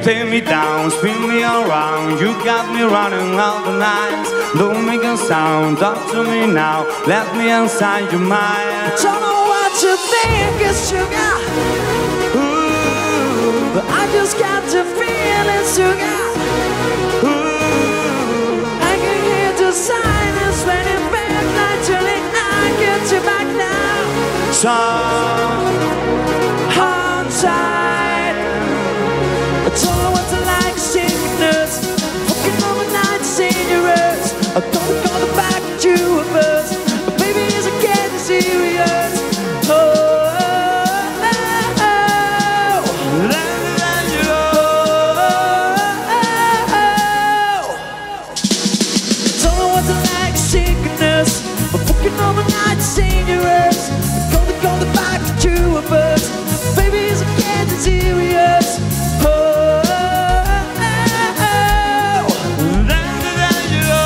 take me down, spin me around. You got me running all the night. Don't make a sound, talk to me now. Let me inside your mind. Don't know what you think is sugar. Ooh, but I just got to feel it, sugar. Ooh, I can hear the silence when it back. Naturally, I get you back now. So Hold tight. I don't know what to like, sickness. Fucking overnight, dangerous. I don't call it back to a bus. Baby, is it getting serious? Oh, oh, oh, oh. let you go. Don't know what to like, sickness. But fucking overnight, dangerous. I don't call it back to a bus. Baby, is it getting serious? Oh, oh, oh, oh. Let you go.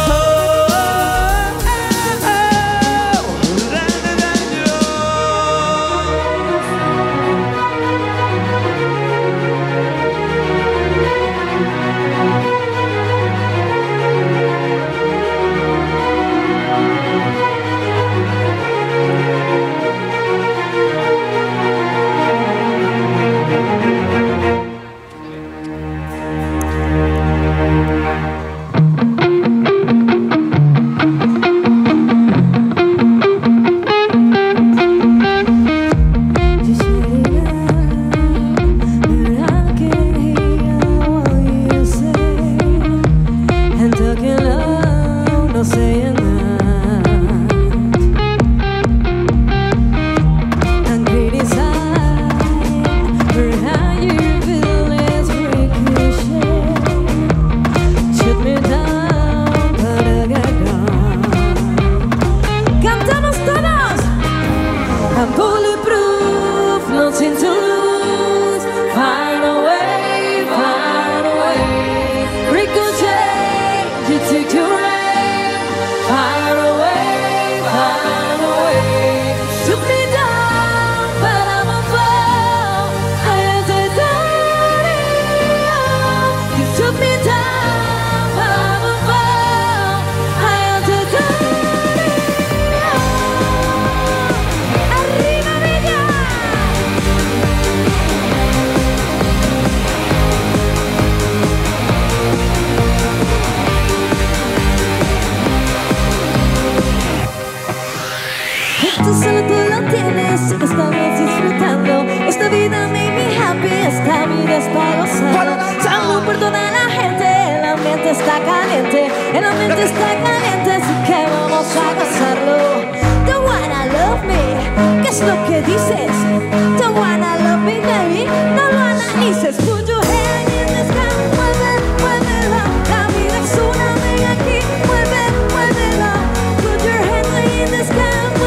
Tú solo tú lo tienes, esta vez disfrutando. Esta vida made me happy, esta vida es para gozarlo. Salud por toda la gente, el ambiente está caliente. El ambiente está caliente, así que vamos a gozarlo. Don't wanna love me, ¿qué es lo que dices? Don't wanna love me, baby, no lo analices. Put your hand in the sky, mueve, muévelo. La vida es una ven aquí, mueve, muévelo. Put your hand in the sky.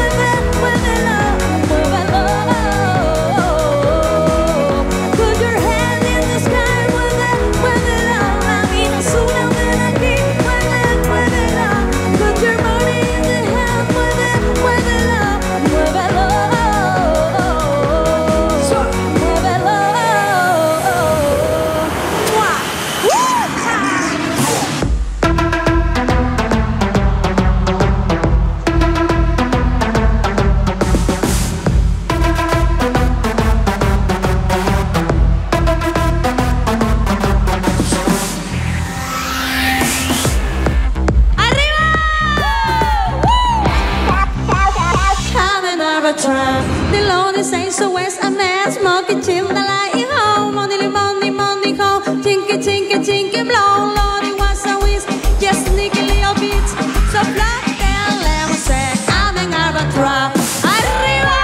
The Lord is saying so west a man smoking chill the light home money money money home tinky tinky tinky blow Lordy was a whiz just sneaky little bit so black and lemon say I'm an albatross arriba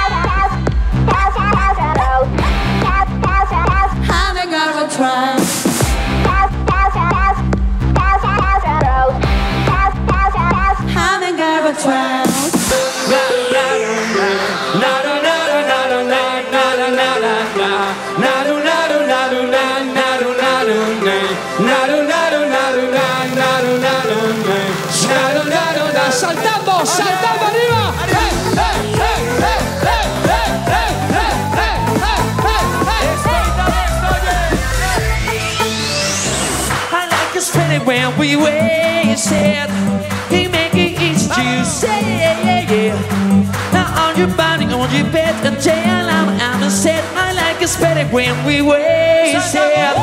I'm an albatross I'm an albatross Saltando, saltando arriba. when we wasted. He make it easy to say. Now on your body, on your bed, and jail, I'm set. I like it better when we wasted.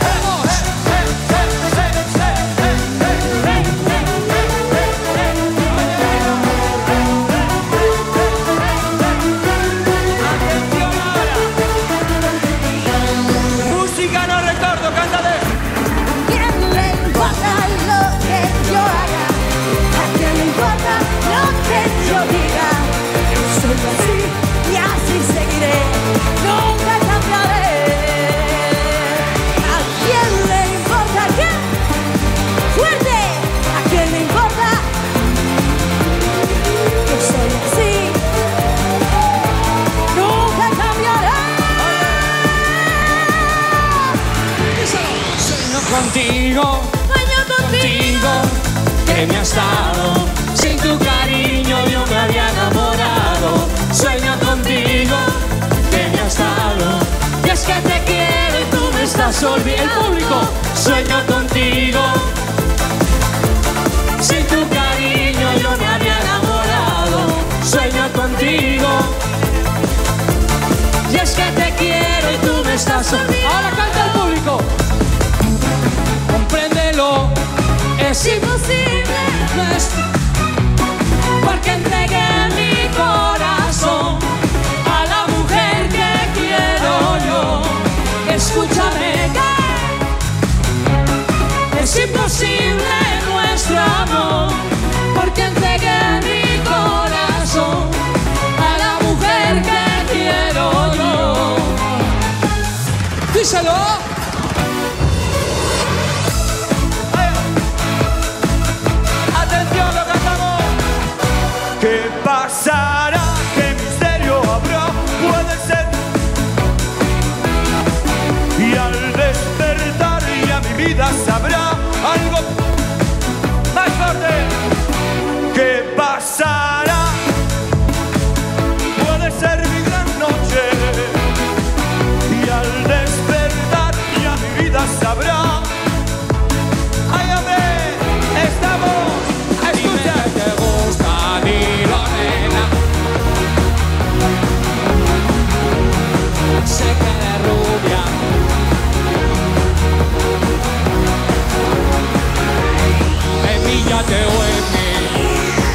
Contigo, que me has dado. Sin tu cariño yo me había enamorado. Sueño contigo, que me has dado. Y es que te quiero y tú me estás olvidando. El público, sueño contigo. Sin tu cariño yo me había enamorado. Sueño contigo. Y es que te quiero y tú me estás olvidando. Ahora canta el público. Compréndelo, es imposible, porque entregué mi corazón a la mujer que quiero yo. Escúchame, que es imposible nuestro amor, porque entregué mi corazón a la mujer que quiero yo. Díselo. ¿Qué pasará? ¿Qué misterio habrá? Puede ser. Y al despertar ya mi vida sabrá algo más fuerte. ¿Qué pasará? Puede ser mi gran noche. Y al despertar ya mi vida sabrá. ¡Ay, hombre! ¡Estamos! ¡Escucha! Seca de rubia, Emíllate o en mí,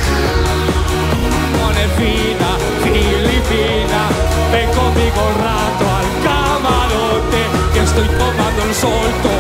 pone fina, filipina. Ven conmigo un rato al camarote, que estoy tomando el sol.